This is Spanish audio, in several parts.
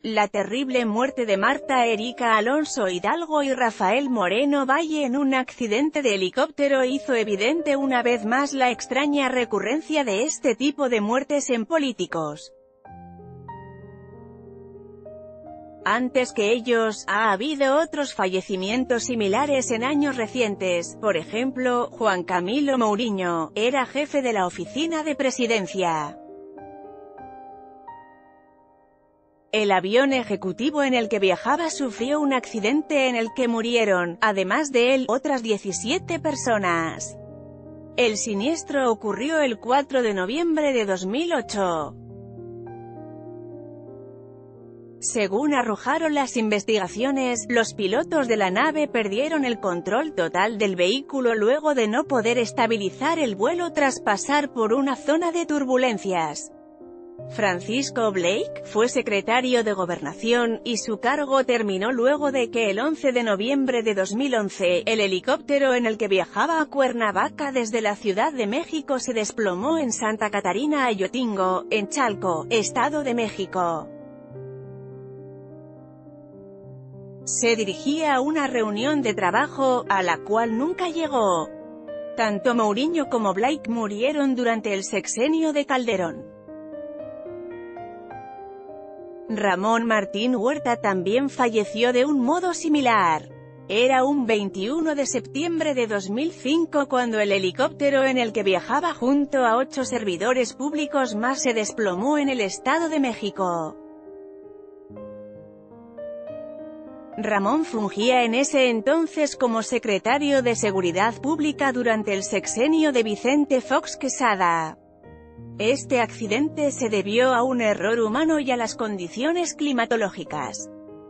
La terrible muerte de Marta Erika Alonso Hidalgo y Rafael Moreno Valle en un accidente de helicóptero hizo evidente una vez más la extraña recurrencia de este tipo de muertes en políticos. Antes que ellos, ha habido otros fallecimientos similares en años recientes. Por ejemplo, Juan Camilo Mourinho era jefe de la oficina de presidencia. El avión ejecutivo en el que viajaba sufrió un accidente en el que murieron, además de él, otras 17 personas. El siniestro ocurrió el 4 de noviembre de 2008. Según arrojaron las investigaciones, los pilotos de la nave perdieron el control total del vehículo luego de no poder estabilizar el vuelo tras pasar por una zona de turbulencias. Francisco Blake fue secretario de Gobernación, y su cargo terminó luego de que el 11 de noviembre de 2011, el helicóptero en el que viajaba a Cuernavaca desde la Ciudad de México se desplomó en Santa Catarina Ayotingo, en Chalco, Estado de México. Se dirigía a una reunión de trabajo, a la cual nunca llegó. Tanto Mourinho como Blake murieron durante el sexenio de Calderón. Ramón Martín Huerta también falleció de un modo similar. Era un 21 de septiembre de 2005 cuando el helicóptero en el que viajaba junto a 8 servidores públicos más se desplomó en el Estado de México. Ramón fungía en ese entonces como secretario de Seguridad Pública durante el sexenio de Vicente Fox Quesada. Este accidente se debió a un error humano y a las condiciones climatológicas.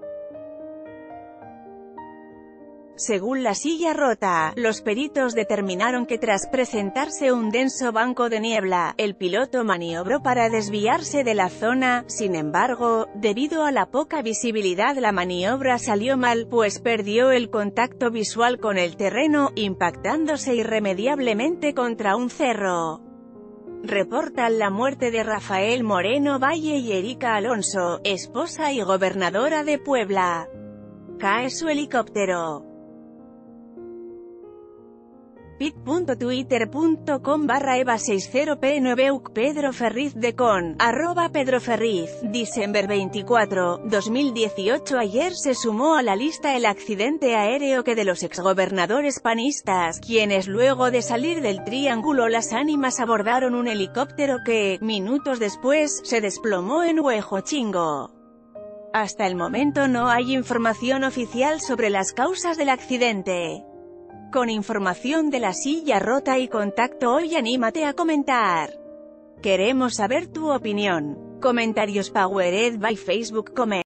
Según La Silla Rota, los peritos determinaron que tras presentarse un denso banco de niebla, el piloto maniobró para desviarse de la zona. Sin embargo, debido a la poca visibilidad la maniobra salió mal, pues perdió el contacto visual con el terreno, impactándose irremediablemente contra un cerro. Reportan la muerte de Rafael Moreno Valle y Erika Alonso, esposa y gobernadora de Puebla. Cae su helicóptero. pit.twitter.com/eva60p9uk Pedro Ferriz de con @pedroferriz, December 24, 2018. Ayer se sumó a la lista el accidente aéreo que de los exgobernadores panistas, quienes luego de salir del Triángulo Las Ánimas abordaron un helicóptero que, minutos después, se desplomó en Huejotzingo. Hasta el momento no hay información oficial sobre las causas del accidente. Con información de La Silla Rota y contacto hoy, anímate a comentar. Queremos saber tu opinión. Comentarios powered by Facebook Comment.